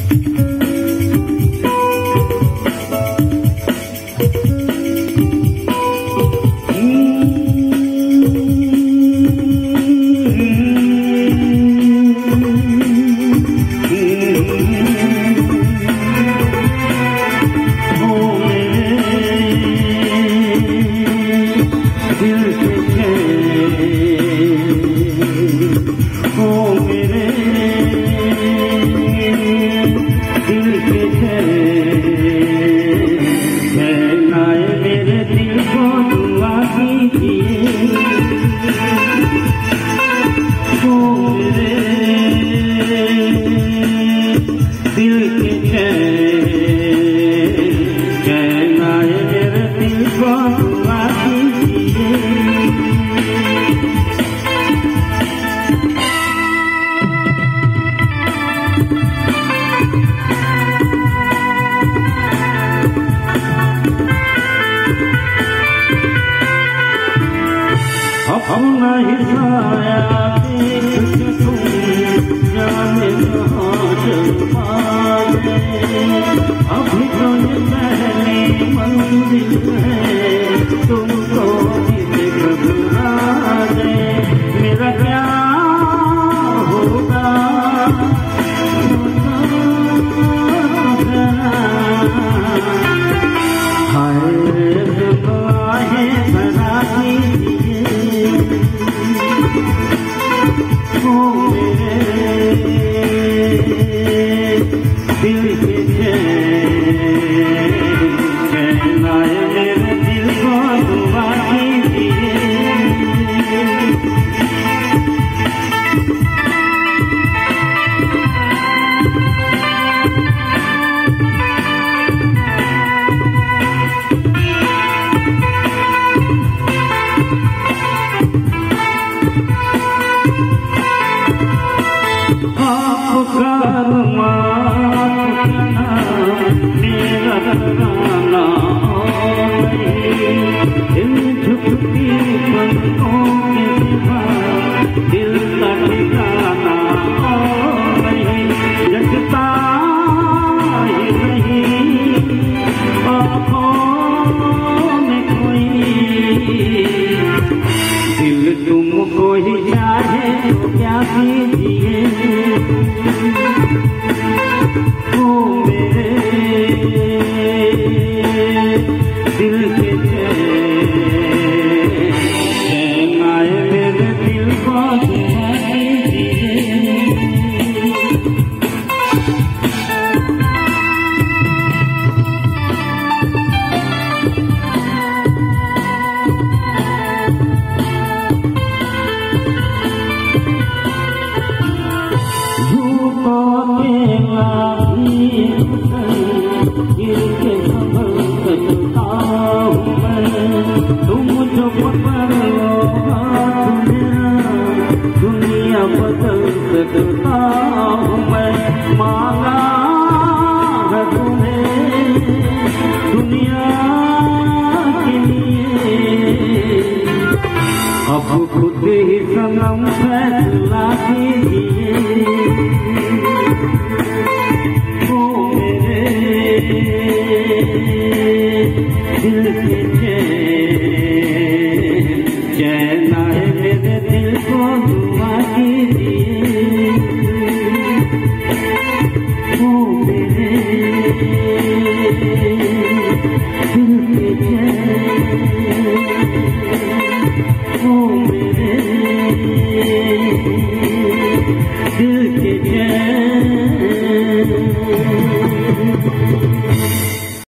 अपना हिसाया देख तुम जाने कहाँ चल पाए। अभी तो ये पहली मंजिल है, तुमको इसे घबरा दे। मेरा क्या होगा हाय दुआएं बना दीजिए दिल के चैन आए मेरे दिल को दुआ कीजिए। आपका मेरा गाना इन झुकती पलकों के सिवा दिल का ठिकाना जगता ही नहीं आँखों में कोई। दिल तुमको ही चाहे तो क्या कीजिए दिल के चैन आए मेरे दिल को दुआ कीजिए। झूठों के लागी गिर के संभल सकता हूँ मैं। तुम जो पकड़ लो हाथ मेरा दुनिया बदल सकता हूँ मैं। मांगा है तुम्हें दुनिया के लिए, अब खुद ही सनम फैसला कीजिए। दिल के चैन आए मेरे दिल को दुआ कीजिए। ओ मेरे दिल के चैन ओ मेरे